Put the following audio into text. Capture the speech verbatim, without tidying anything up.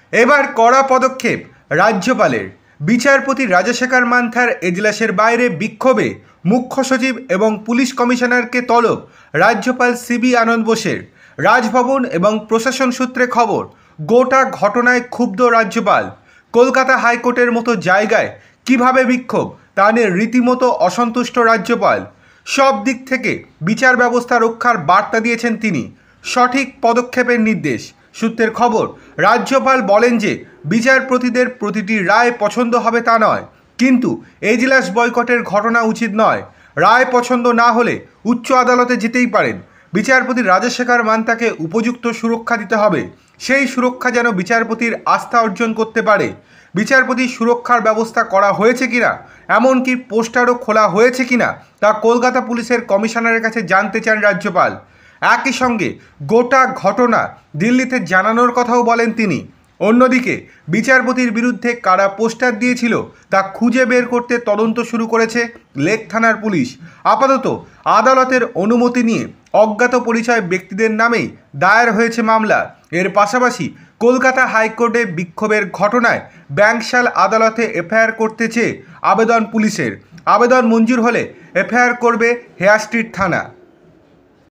এবার কড়া পদক্ষেপ রাজ্যপালের। বিচারপতি রাজশেখর মান্থার এজলাসের বাইরে বিক্ষোভে মুখ্য সচিব এবং পুলিশ কমিশনারকে তলব রাজ্যপাল সিবি আনন্দ বোসের। রাজভবন এবং প্রশাসন সূত্রে খবর, গোটা ঘটনায় ক্ষুব্ধ রাজ্যপাল। কলকাতা হাইকোর্টের মতো জায়গায় কিভাবে বিক্ষোভ তা নিয়ে রীতিমতো অসন্তুষ্ট রাজ্যপাল। সব দিক থেকে বিচার ব্যবস্থা রক্ষার বার্তা দিয়েছেন তিনি। সঠিক পদক্ষেপের নির্দেশ। সূত্রের খবর, রাজ্যপাল বলেন যে বিচারপতিদের প্রতিটি রায় পছন্দ হবে তা নয়, কিন্তু এজলাস বয়কটের ঘটনা উচিত নয়। রায় পছন্দ না হলে উচ্চ আদালতে যেতেই পারেন। বিচারপতি রাজশেখর মান্থাকে উপযুক্ত সুরক্ষা দিতে হবে। সেই সুরক্ষা যেন বিচারপতির আস্থা অর্জন করতে পারে। বিচারপতির সুরক্ষার ব্যবস্থা করা হয়েছে কিনা, এমনকি পোস্টারও খোলা হয়েছে কিনা তা কলকাতা পুলিশের কমিশনারের কাছে জানতে চান রাজ্যপাল। একই সঙ্গে গোটা ঘটনা দিল্লিতে জানানোর কথাও বলেন তিনি। অন্যদিকে বিচারপতির বিরুদ্ধে কারা পোস্টার দিয়েছিল তা খুঁজে বের করতে তদন্ত শুরু করেছে লেক থানার পুলিশ। আপাতত আদালতের অনুমতি নিয়ে অজ্ঞাত পরিচয় ব্যক্তিদের নামেই দায়ের হয়েছে মামলা। এর পাশাপাশি কলকাতা হাইকোর্টে বিক্ষোভের ঘটনায় ব্যাংকশাল আদালতে এফআইআর করতে চেয়ে আবেদন পুলিশের। আবেদন মঞ্জুর হলে এফআইআর করবে হেয়ার স্ট্রিট থানা।